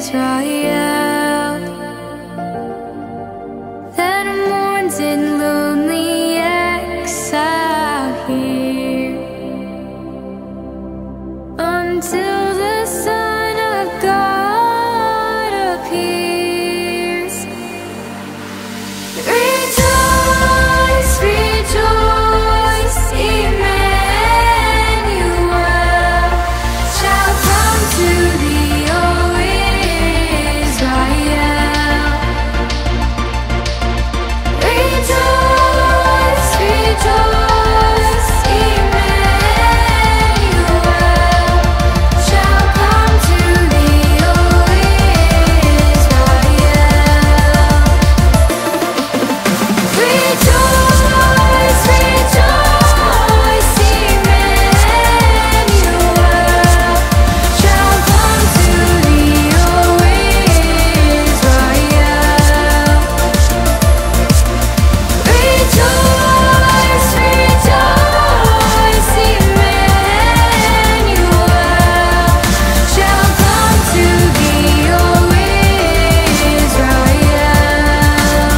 Israel. Then mourns in lonely exile here until the Son of God appears. Rejoice, rejoice, Emmanuel shall come to thee, O Israel. Rejoice, rejoice, Emmanuel shall come to thee, O Israel. Rejoice, rejoice, Emmanuel shall come to thee, O Israel. Rejoice, rejoice, Emmanuel shall come to thee, O Israel.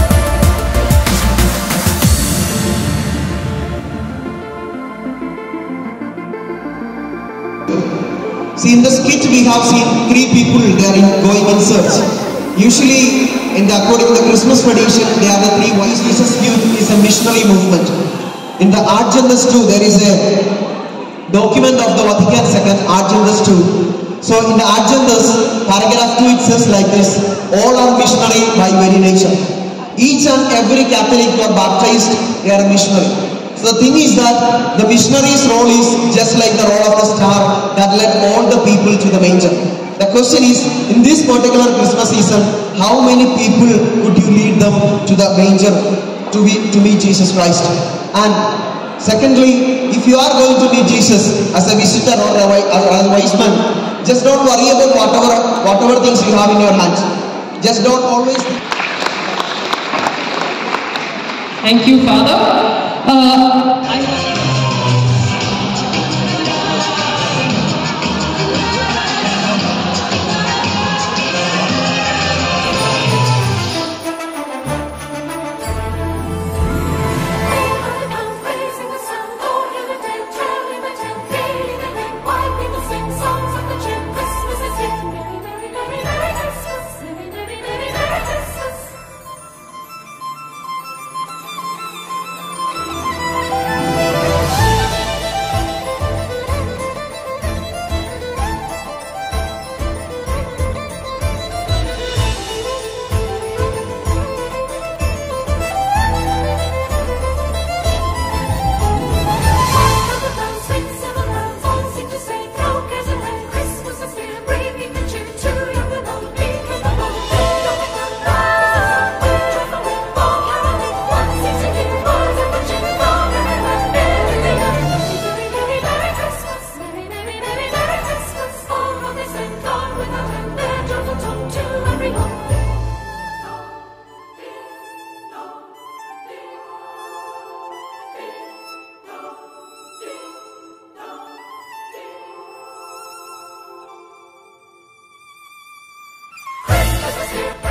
See, in the skit we have seen three people, they are going in search. Usually, according to the Christmas tradition, they are the three wise. Jesus Youth is a missionary movement. In the Agendas too, there is a document of the Vatican II, Agendas 2. So in the Agendas, paragraph 2, it says like this: all are missionary by very nature. Each and every Catholic who are baptized, they are a missionary. So the thing is that the missionary's role is just like the role of the star that led all the people to the manger. The question is, in this particular Christmas season, how many people would you lead them to the manger to meet Jesus Christ? And secondly, if you are going to meet Jesus as a visitor or as a wise man, just don't worry about whatever things you have in your hands. Just don't always. Thank you, Father. Christmas is here.